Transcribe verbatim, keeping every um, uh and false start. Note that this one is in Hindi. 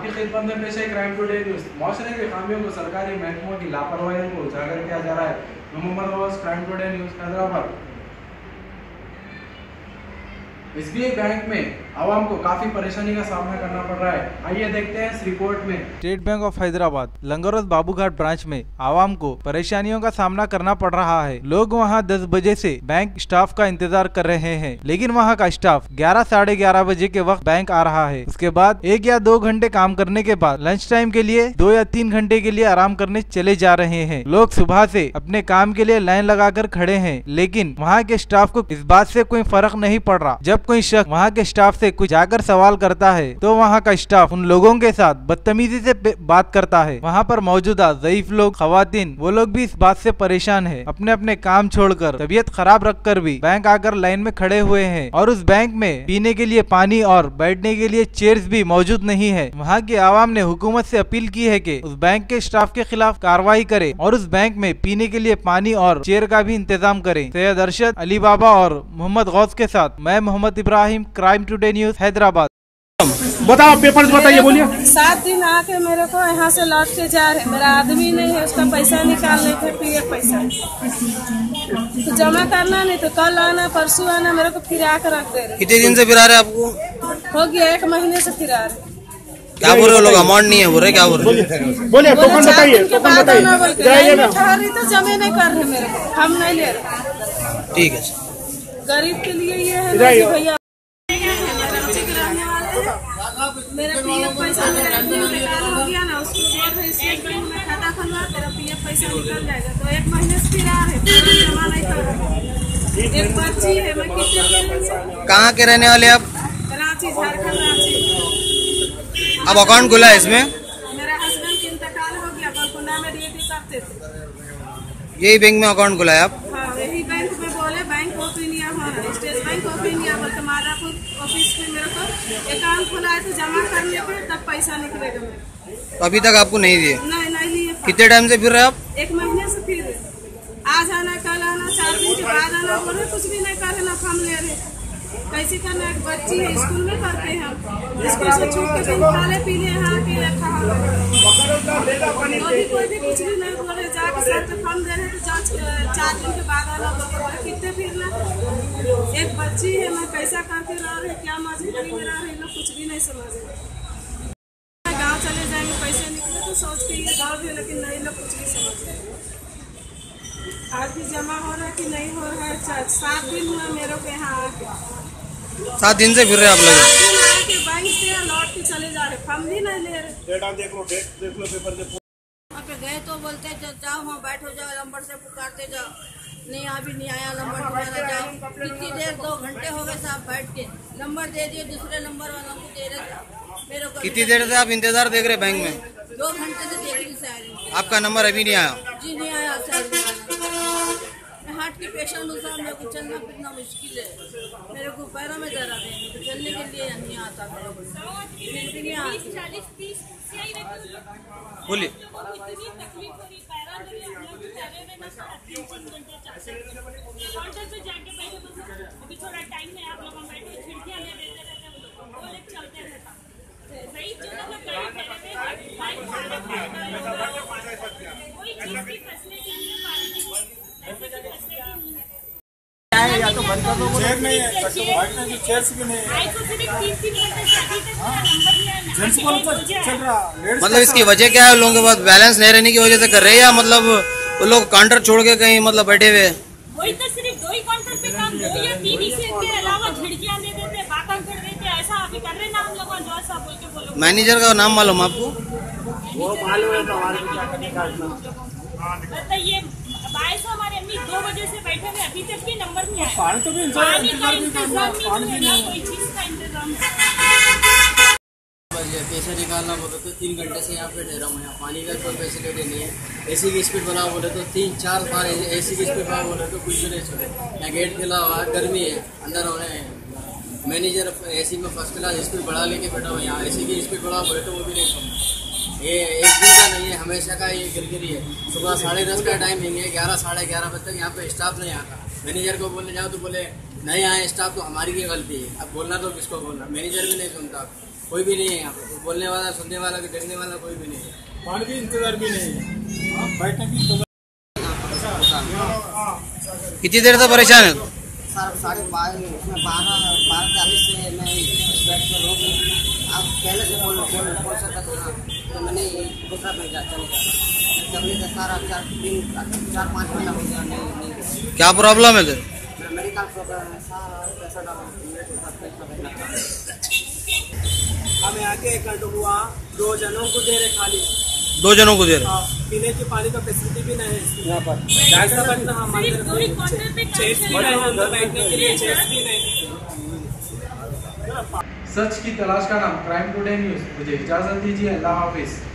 आपकी खिदमत में पेश है क्राइम टुडे न्यूज़। मौसरे की खामियों को सरकारी महकमों की लापरवाही को उजागर किया जा रहा है। Mohammed Gaus, crime today news, Hyderabad. S B I bank में आवाम को काफी परेशानी का सामना करना पड़ रहा है। आइए देखते हैं इस रिपोर्ट में। स्टेट बैंक ऑफ हैदराबाद लंगरोस बाबूघाट ब्रांच में आवाम को परेशानियों का सामना करना पड़ रहा है। लोग वहां दस बजे से बैंक स्टाफ का इंतजार कर रहे हैं, लेकिन वहां का स्टाफ ग्यारह साढ़े ग्यारह बजे के वक्त बैंक आ रहा है। उसके बाद एक या दो घंटे काम करने के बाद लंच टाइम के लिए दो या तीन घंटे के लिए आराम करने चले जा रहे हैं। लोग सुबह से अपने काम के लिए लाइन लगाकर खड़े हैं, लेकिन वहाँ के स्टाफ को इस बात से कोई फर्क नहीं पड़ रहा। जब कोई शख्स वहाँ के स्टाफ से कुछ जाकर सवाल करता है तो वहाँ का स्टाफ उन लोगों के साथ बदतमीजी से बात करता है। वहाँ पर मौजूदा ज़ईफ लोग, खवातीन, वो लोग भी इस बात से परेशान है। अपने अपने काम छोड़कर, तबीयत खराब रखकर भी बैंक आकर लाइन में खड़े हुए हैं। और उस बैंक में पीने के लिए पानी और बैठने के लिए चेयर्स भी मौजूद नहीं है। वहाँ की आवाम ने हुकूमत से अपील की है कि उस बैंक के स्टाफ के खिलाफ कार्रवाई करे और उस बैंक में पीने के लिए पानी और चेयर का भी इंतजाम करें। सैयद अरशद, अली बाबा और मोहम्मद गौस के साथ मैं Mohammed Ibrahim, crime today news, Hyderabad. बताओ, पेपर बताइए, बोलिए। सात दिन आके मेरे को यहाँ से लौट के जा रहे, मेरा आदमी नहीं है, उसका पैसा निकालने थे, पीएफ पैसा तो जमा करना नहीं तो कल आना परसों आना, मेरे को फिर आकर रख दे रहे। कितने दिन से फिरा रहे आपको? हो गया एक महीने से फिरा रहे। क्या बोल रहे हो लोग? अमाउंट नहीं है बोल रहे, क्या बोल रहे? बोलिए, टोकन बताइए, टोकन बताइए। ठहरी तो जमे नहीं कर रहे मेरे को, हम नहीं ले रहे। ठीक है, गरीब के लिए ये है भैया। मेरा पीएफ पैसा मेरा निकाल हो गया ना, उसको बोल रहे स्टेट बैंक में खाता खुलवा, तेरा पीएफ पैसा निकल जाएगा। तो एक महीने से फिर आ है, जमा नहीं कर रहा। एक बच्ची है, मैं कितने कहाँ के रहने वाले आप? रांची, झारखंड, रांची। अब अकाउंट खुला है इसमें? मेरा हस्बैंड की इंतकाल हो गया, बरकुंडा में ड्यूटी करते थे। यही बैंक में अकाउंट खुला है आप? हाँ, यही बैंक में बोले बैंक ऑफ इंडिया हो, स्टेट बैंक ऑफ इंडिया बोलते मादापुर ऑफिस में मेरे को अकाउंट खुला है, तो जमा करने पे तब पैसा निकलेगा मेरा। तो अभी तक आपको नहीं दिए? नहीं नहीं लिए। कितने टाइम से फिर रहे आप? एक महीने से फिर आज आना, कल आना, चार दिन के बाद आना, बोल रहे कुछ भी नहीं कर रहे ना, हम ले रहे। कैसे करना? एक बच्ची है, स्कूल में करते हैं हम, स्कूल से छूट के दिन खाले पीले यहाँ के कोई भी कुछ भी नहीं बोल रहे। जाके सर के फॉर्म दे रहे तो जांच चार दिन के बाद आना, कितने फिरना। एक बच्ची है, मैं कैसा करके रह रही, क्या मजबूरी में रह रही, लोग कुछ भी नहीं समझ रहे। गाँव चले जाएंगे, पैसे निकले तो सोच के ये गाँव भी, लेकिन नहीं, लोग कुछ भी समझ रहे। आज भी जमा हो रहा है कि नहीं हो रहा है? सात दिन हुआ मेरे को यहाँ आके। सात दिन से फिर रहे आप लोग? आके बैंक से लौट के चले जा रहे, फॉर्म भी नहीं ले रहे। डेट आप देख लो, डेट देख लो, पेपर देखो। गए तो बोलते जाओ वहाँ बैठो, जाओ नंबर से पुकारते जाओ, नहीं अभी नहीं आया नंबर तुम्हारा, जाओ। कितनी देर, दो घंटे हो गए साहब बैठ के, नंबर दे दिए, दूसरे नंबर वालों को दे रहे मेरे को। कितनी देर से आप इंतजार देख रहे बैंक में? दो घंटे से देख रही सर। आपका नंबर अभी नहीं आया? जी नहीं आया सर। मैं हार्ट की पेशेंट हूँ सर, मेरे को चलना फिरना मुश्किल है, मेरे को पैरों में दर्द है, तो चलने के लिए नहीं आता मेरे को, फिर भी नहीं आता। बोलिए। या तो बंद कर दो, चेयर नहीं है, बैठने की चेयर्स भी नहीं है। जेंट्स को तो चल रहा। मतलब इसकी वजह क्या है? लोगों के पास बैलेंस नहीं रहने की वजह से कर रहे हैं, या मतलब वो लोग काउंटर छोड़ के कहीं मतलब बैठे हुए? वही तो सिर्फ दो ही काउंटर पे काम, दो या तीन ही से के अलावा झिड़कियां दे देते, बातें कर देते, ऐसा अभी कर रहे ना हम लोग। जो ऐसा बोल के बोलो। मैनेजर का नाम मालूम आपको? वो मालूम है तो हमारे को क्या करने का? बताइए, बाईस हमारे अम्मी दो बजे से बैठे हुए, अभी तक भी नंबर नहीं आया। पानी तो भी पानी का इंतजाम नहीं है, कोई चीज का इंतजाम। पैसा निकालना बोले तो तीन घंटे से यहाँ पे ठहरा हूँ। यहाँ पानी का कोई फैसिलिटी नहीं है। एसी की स्पीड बढ़ाओ बोले तो तीन चार बार एसी की स्पीड बढ़ाओ बोले तो कुछ भी नहीं छोड़े। यहाँ गेट खुला हुआ, गर्मी है, अंदर होने मैनेजर एसी में फर्स्ट क्लास स्पीड बढ़ा लेके बैठा हुआ। यहाँ एसी की स्पीड बढ़ाओ बोले तो वो भी नहीं छोड़ना। ये एक दिन का नहीं है, हमेशा का ये गिरगिरी है। सुबह साढ़े दस का टाइमिंग है, ग्यारह साढ़े ग्यारह बजे तक यहाँ पे स्टाफ नहीं आता। मैनेजर को बोलने जाओ तो बोले नहीं आए स्टाफ, तो हमारी क्या गलती है? अब बोलना तो किसको बोलना? मैनेजर भी नहीं सुनता। कोई भी नहीं है यहाँ पे, बोलने वाला, सुनने वाला, देखने वाला कोई भी नहीं है। पानी की इंतजार भी नहीं है, बैठने की इंतजार। कितनी देर से परेशान है? सर साढ़े बारह उसमें बारह बारह चालीस से मैं इस बेड पर रोक आप पहले से बोल बोल बोल सकता था ना, तो मैंने दूसरा बेड जा चले गया चलने का सारा चार दिन चार पाँच महीना हो गया नहीं नहीं। क्या प्रॉब्लम है? मेडिकल प्रॉब्लम है, सारा पैसा डाला हम यहाँ के एक घंटे हुआ दो जनों को दे रहे खाली, दो जनों को दे रहे, पीने की पानी का फैसिलिटी भी नहीं है यहाँ पर। सिर्फ दो ही काउंटर पे चेयर्स भी नहीं है, अंदर बैठने के लिए चेयर्स भी नहीं। सच की तलाश का नाम क्राइम टुडे न्यूज। मुझे इजाजत दीजिए, अल्लाह हाफिज।